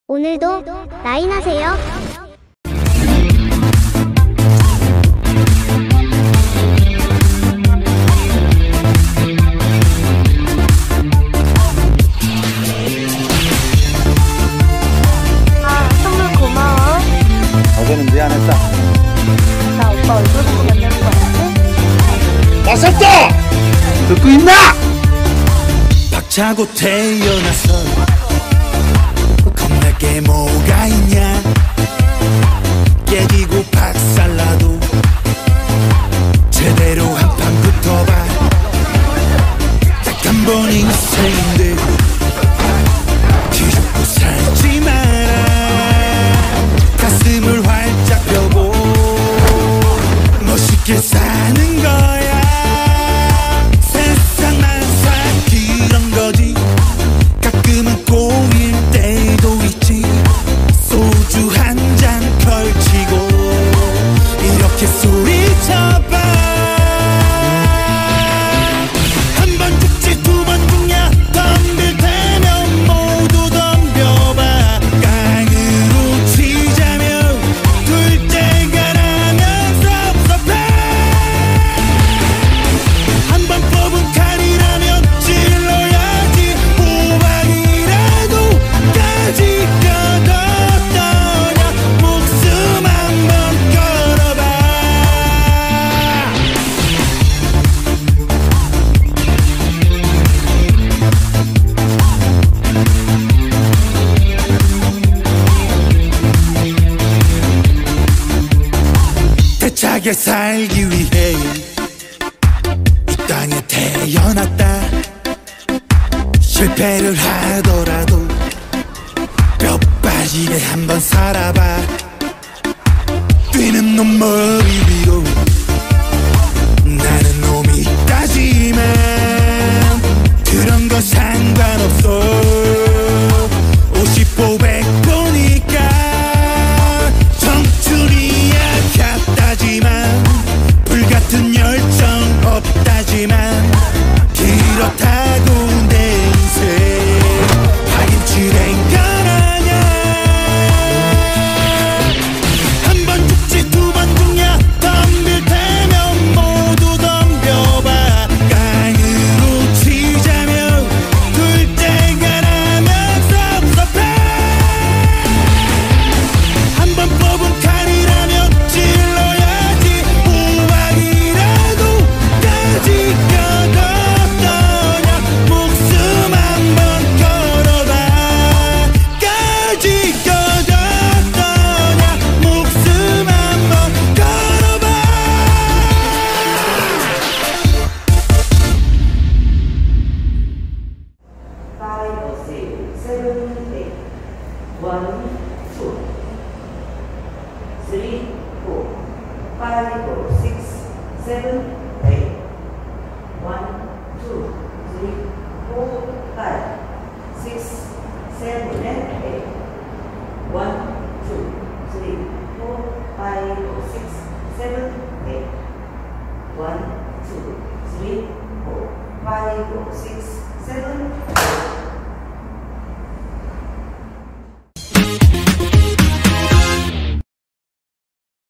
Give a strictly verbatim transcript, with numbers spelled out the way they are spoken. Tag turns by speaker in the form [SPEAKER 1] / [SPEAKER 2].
[SPEAKER 1] 오늘도 라인하세요.
[SPEAKER 2] 아, 선물 고마워.
[SPEAKER 3] 어제는 미안했다.
[SPEAKER 2] 나 오빠 얼굴 보고 만나는 거 알지?
[SPEAKER 3] 나섰다! 듣고 있나?
[SPEAKER 4] 박차고 태어나서 겁나게 뭐가 있냐. 깨지고 박살나도 제대로 한 판 붙어봐. 딱 한 번 인생인데 뒤죽고 살지 마라. 가슴을 활짝 펴고 멋있게 사는 거야. 세상 만사 그런 거지. 가끔은 꼬일 때도 있지. 소주 한 잔 펼치고 이렇게 소리쳐봐. 한 번 죽지 두 번 죽냐. 덤빌 테면 모두 덤벼봐. 깡으로 치자면 둘 때가 나면 섭섭해. 한 번 뽑은 칼이라면 찔러야지. 호박이라도 까지 껴뒀더냐. 목숨 한 번 걸어봐. 대차게 살기 위해 이 땅에 태어났다. 실패를 하더라도 뼈 빠지게 한번 살아봐. 뛰는 놈 머리 위로 나는 놈이 있다지만 그런 거 상관없어. 오십 보 백 보니까 청춘이야 같다지만 불같은 열정 없다지만 그렇다고 내 인생 파김치된 건 아냐. 한 번 죽지 두 번 죽냐. 덤빌 테면 모두 덤벼봐. 깡으로 치자면 둘 때가 나면 섭섭해. 한 번 뽑은 칼이라면 찔러야지. 호박이라도 까지 껴뒀더냐. 목숨 한 번 걸어봐. 까지 껴뒀더냐. 목숨 한 번 걸어봐.
[SPEAKER 5] five, six, seven, eight. One, two, three, four, five, six, seven, eight. One, two, three, four, five, six, seven, eight. One, two, three, four, five, six, seven, eight. One, two, three, four, five, six, seven.